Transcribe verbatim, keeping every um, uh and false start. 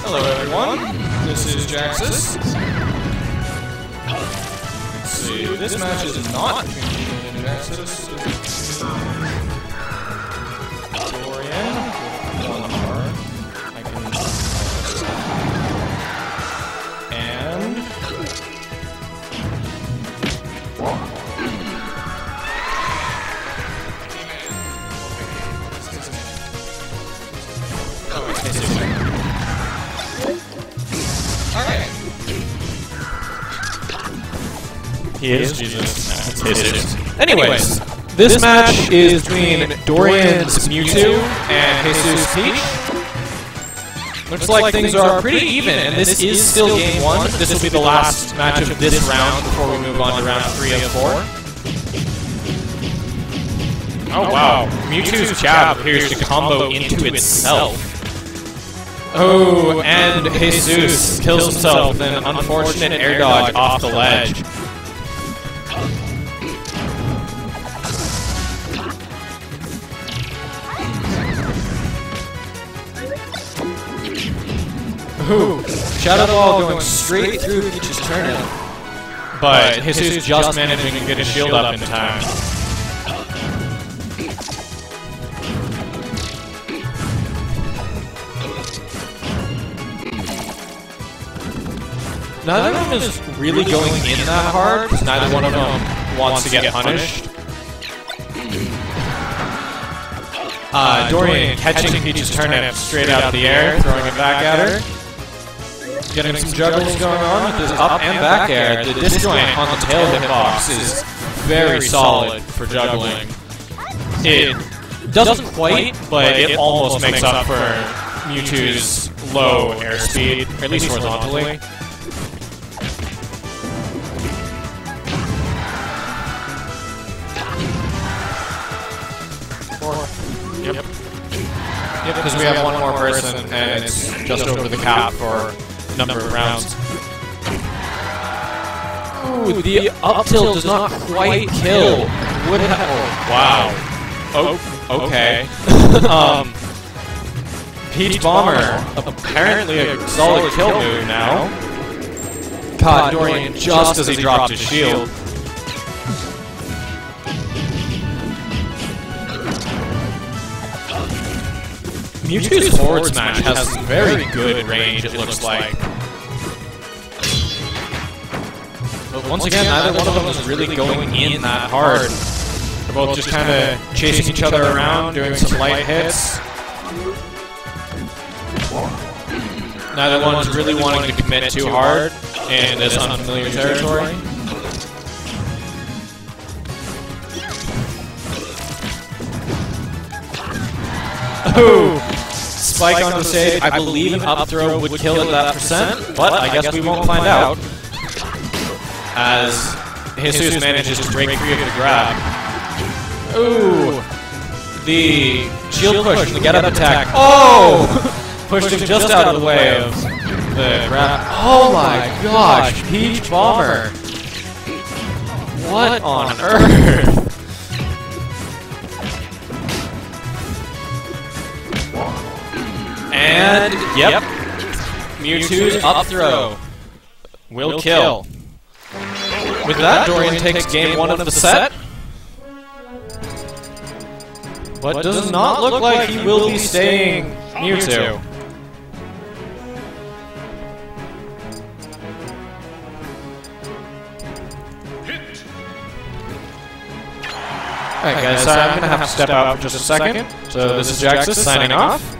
Hello everyone, this is Jaxus. Let's see, this match is not between Dorian and Jaxus. Dorian, one more. I can... And... Oh, it's Jesus. Alright. He is Jesus. It's Jesus. Anyways, this match is between Dorian's Mewtwo and Jesus Peach. Looks like things are pretty even, and this is still game one. This will be the last match of this round before we move on to round three of four. Oh wow, Mewtwo's jab appears to combo into itself. Oh, and Jesus kills himself with an unfortunate air dodge off the ledge. Ooh, Shadow Ball going straight through Peach's turnip. But Jesus just managing to get his shield up in time. Neither of them is really going in that hard, because neither one of them wants to get punished. Uh, Dorian catching Peach's turnip straight out of the air, throwing it back at her. Getting some juggles going on with his up and back air. The disjoint on the tail hitbox is very solid for juggling. It doesn't quite, but it almost makes up for Mewtwo's low airspeed, or at least horizontally. Yep. Yep, because we have one more person, and it's just over the cap for a number of rounds. Ooh, the up tilt does not quite kill. Would have. Oh, wow. Oh, okay. um, Peach Bomber, apparently a solid kill move now. Caught Dorian just as he dropped his shield. Mewtwo's forward smash has some very good range, it looks like. But once again, neither one of them is really going in that hard. They're both just kind of chasing each other around, doing some light hits. Neither one's really wanting to commit too hard in this unfamiliar territory. Oh! Spike onto the stage. I believe an up throw would kill at that percent, but I guess we won't find out. As Jesus manages to break free of the grab. Ooh! The shield push and the get up attack. Oh! Pushed him just out of the way of the grab. Oh my gosh! Peach Bomber! What on earth? And, yep, Mewtwo's up throw will kill. With that, Dorian takes game one of the set. But does not look like he will be staying Mewtwo. Alright guys, so I'm going to have to step out for just a second. So this is Jaxus signing off.